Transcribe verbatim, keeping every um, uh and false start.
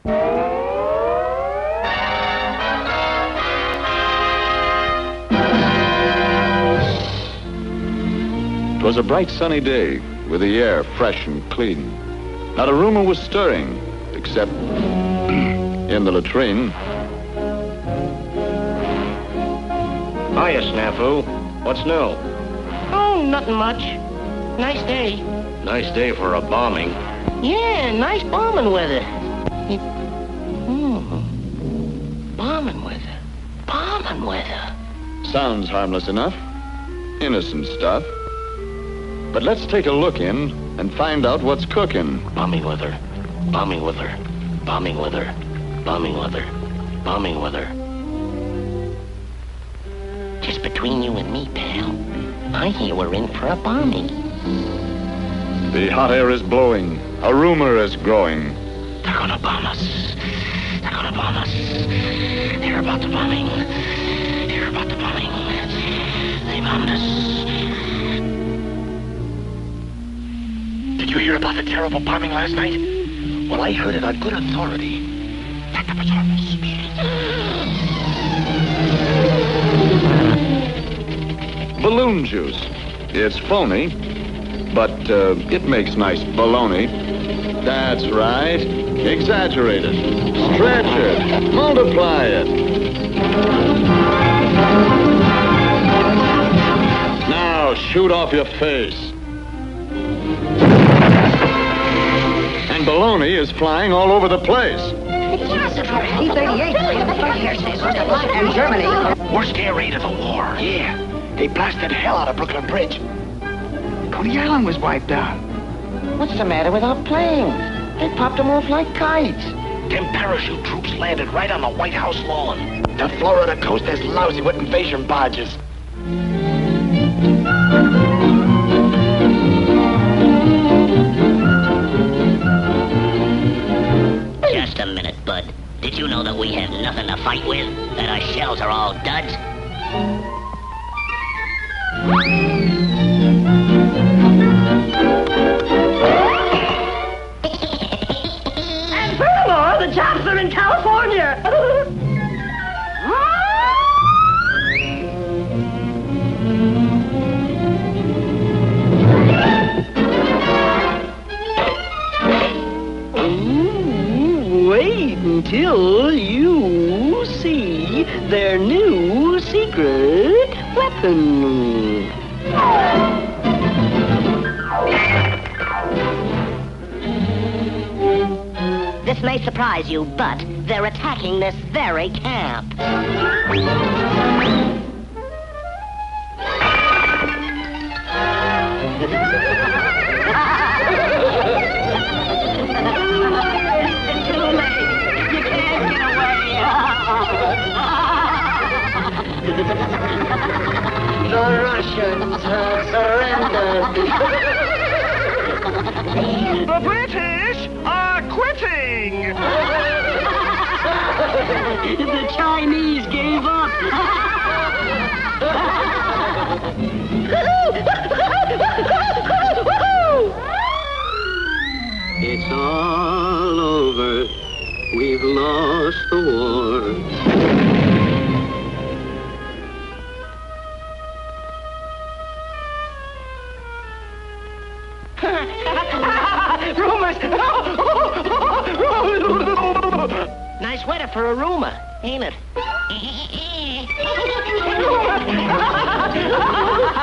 It was a bright sunny day, with the air fresh and clean. Not a rumor was stirring, except in the latrine. Hiya, Snafu. What's new? Oh, nothing much. Nice day. Nice day for a bombing. Yeah, nice bombing weather. It, mm, bombing weather. Bombing weather. Sounds harmless enough. Innocent stuff. But let's take a look in and find out what's cooking. Bombing weather. Bombing weather. Bombing weather. Bombing weather. Bombing weather. Just between you and me, pal, I hear we're in for a bombing. The hot air is blowing. A rumor is growing. They're gonna bomb us. They're gonna bomb us. They're about the bombing. They're about the bombing. They bombed us. Did you hear about the terrible bombing last night? Well, I heard it on good authority. Back up its harmless. Balloon juice. It's phony, but uh, it makes nice baloney. That's right. Exaggerate it. Stretch it. Multiply it. Now shoot off your face. And baloney is flying all over the place. T thirty-eight in Germany. Worst air raid of the war. Yeah. They blasted hell out of Brooklyn Bridge. Coney Island was wiped out. What's the matter with our planes? They popped them off like kites. Them parachute troops landed right on the White House lawn. The Florida coast is lousy with invasion barges. Just a minute, Bud. Did you know that we have nothing to fight with? That our shells are all duds? And furthermore, the jobs are in California. Ooh, wait until you see their new secret weapon. This may surprise you, but they're attacking this very camp. Too late. You can't get away. The Russians have surrendered. The British are quitting. The Chinese gave up. It's all over. We've lost the war. Rumors! Nice weather for a rumor, ain't it?